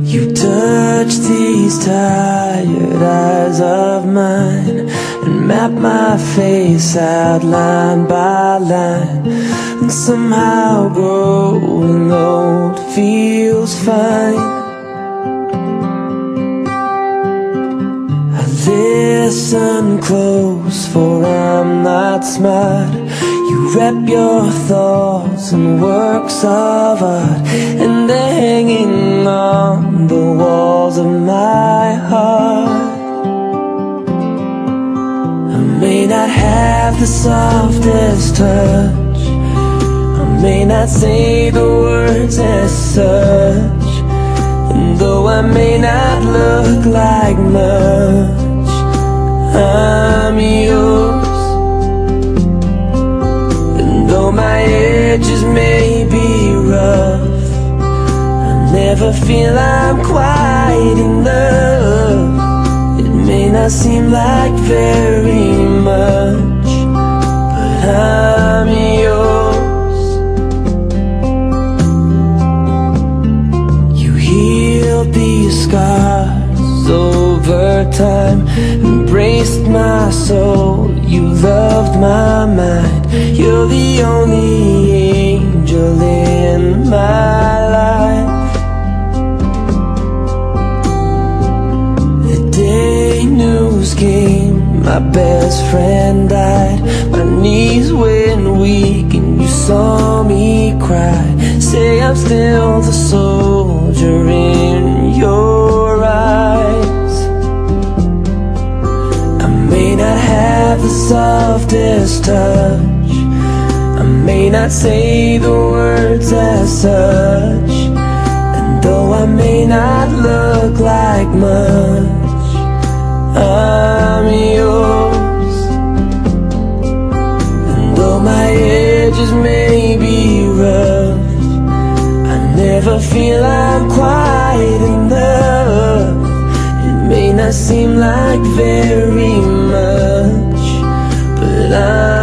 You touch these tired eyes of mine and map my face out line by line, and somehow growing old feels fine. I listen close, for I'm not smart. You wrap your thoughts in works of art, and they're hanging on the walls of my heart. I may not have the softest touch, I may not say the words as such, and though I may not look like much, I'm yours. Though my edges may be rough, I never feel I'm quite enough. It may not seem like very much, but I'm yours. You healed these scars over time, embraced my soul, you loved my mind. You're the only angel in my life. The day news came, my best friend died. My knees went weak and you saw me cry. Say I'm still the soldier in your eyes. I may not have the softest touch, I may not say the words as such, and though I may not look like much, I'm yours. And though my edges may be rough, I never feel I'm quite enough. It may not seem like very much, but I'm